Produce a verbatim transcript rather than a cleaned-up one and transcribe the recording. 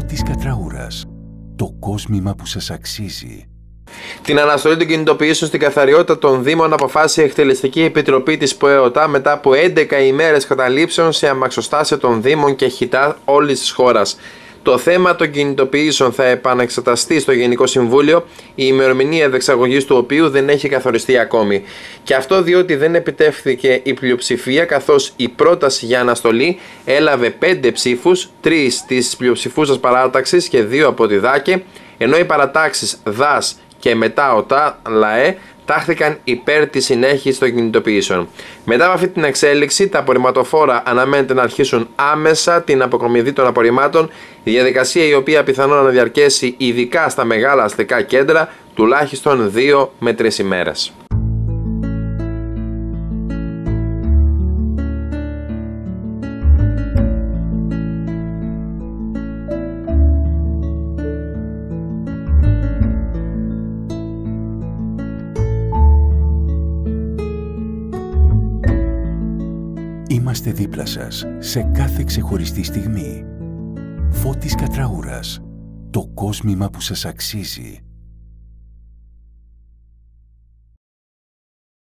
Φώτης Κατραούρας. Το κόσμημα που σας αξίζει. Την αναστολή των κινητοποιήσεων στην καθαριότητα των Δήμων αποφάσισε η Εκτελεστική Επιτροπή της ΠΟΕΟΤΑ μετά από έντεκα ημέρες καταλήψεων σε αμαξοστάσια των Δήμων και χιτά όλης της χώρας. Το θέμα των κινητοποιήσεων θα επανεξεταστεί στο Γενικό Συμβούλιο, η ημερομηνία διεξαγωγής του οποίου δεν έχει καθοριστεί ακόμη. Και αυτό διότι δεν επιτεύχθηκε η πλειοψηφία, καθώς η πρόταση για αναστολή έλαβε πέντε ψήφους, τρεις της πλειοψηφούσας παράταξης και δύο από τη ΔΑΚΕ, ενώ οι παρατάξεις ΔΑΣ και μετά ΟΤΑ ΛΑΕ τάχθηκαν υπέρ της συνέχισης των κινητοποιήσεων. Μετά από αυτή την εξέλιξη, τα απορριμματοφόρα αναμένεται να αρχίσουν άμεσα την αποκομιδή των απορριμμάτων, η διαδικασία η οποία πιθανόν να διαρκέσει ειδικά στα μεγάλα αστικά κέντρα τουλάχιστον δύο με τρεις ημέρες. Είμαστε δίπλα σας σε κάθε ξεχωριστή στιγμή. Φώτης Κατραούρας. Το κόσμημα που σας αξίζει.